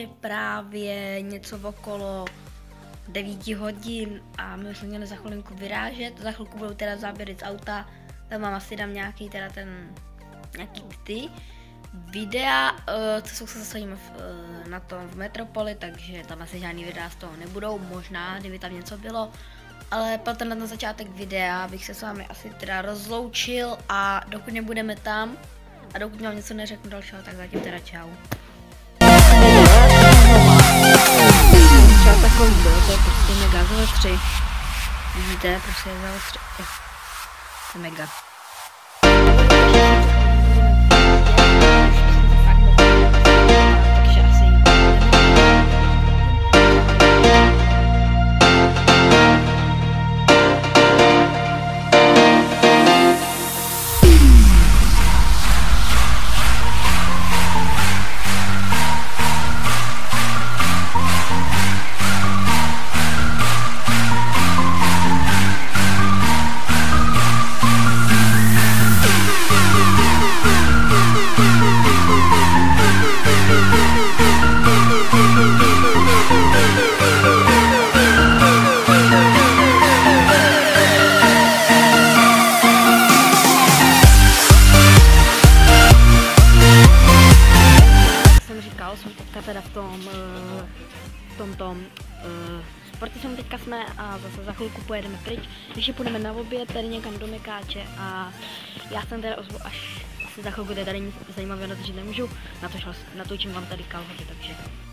je právě něco okolo 9 hodin a my jsme měli za chvilinku vyrážet, za chvilku budou teda záběry z auta, tam vám asi dám nějaký teda nějaký ty videa, co jsou se zasadíme na tom v Metropoli, takže tam asi žádný videa z toho nebudou, možná, kdyby tam něco bylo, ale pro tenhle na začátek videa bych se s vámi asi teda rozloučil a dokud nebudeme tam a dokud vám něco neřeknu dalšího, tak zatím teda čau. Třeba takový byl, to je prostě mega za 3. Vidíte, prostě je za 3. To je mega. Jsem teďka teda v tomto sportismu teďka jsme a zase za chvilku pojedeme pryč, když půjdeme na oběd tady někam do Mekáče a já jsem teda ozvu až asi za chvilku, tady nic zajímavého natočit nemůžu, natočím vám tady kalhoty, takže.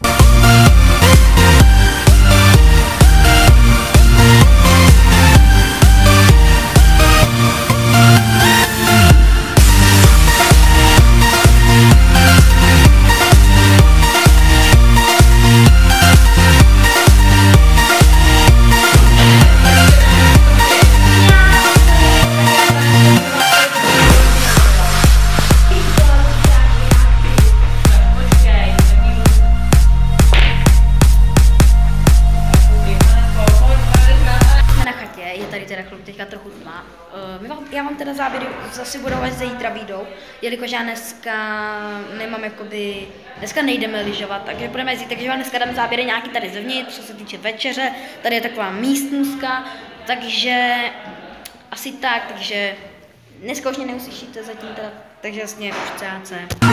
Teďka trochu tma. Já vám teda záběry zase budou až zítra výjdou, jelikož já dneska nemám jakoby, dneska nejdeme lyžovat, takže budeme jezdit, takže vám dneska dám záběry nějaký tady zevnitř, co se týče večeře, tady je taková místnostka, takže asi tak, takže dneska už mě neuslyšíte zatím teda, takže vlastně už CAC.